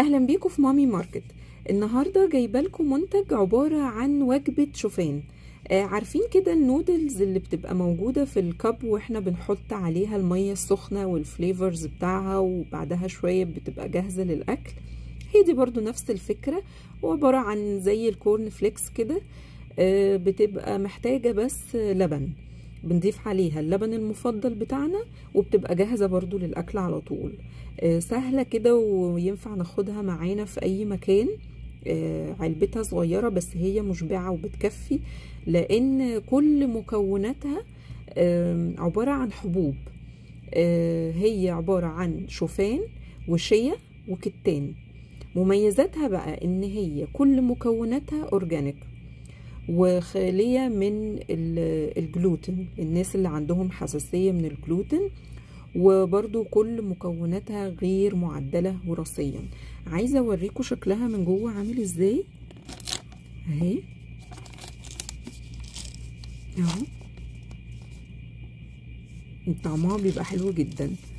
اهلا بيكم في مامي ماركت. النهارده جايبه لكم منتج عباره عن وجبه شوفان. عارفين كده النودلز اللي بتبقى موجوده في الكب واحنا بنحط عليها الميه السخنه والفليفرز بتاعها وبعدها شويه بتبقى جاهزه للاكل. هي دي برضو نفس الفكره، وعباره عن زي الكورن فليكس كده. بتبقى محتاجه بس لبن، بنضيف عليها اللبن المفضل بتاعنا وبتبقى جاهزة برضو للأكل على طول. سهلة كده وينفع ناخدها معانا في أي مكان. علبتها صغيرة بس هي مشبعة وبتكفي، لأن كل مكوناتها عبارة عن حبوب. هي عبارة عن شوفان وشيا وكتان. مميزاتها بقى إن هي كل مكوناتها أورجانيك وخالية من الجلوتين، الناس اللي عندهم حساسية من الجلوتين، وبرضو كل مكوناتها غير معدلة وراثيا. عايزة اوريكم شكلها من جوه عامل ازاي. اهي اهو، طعمها بيبقى حلو جدا.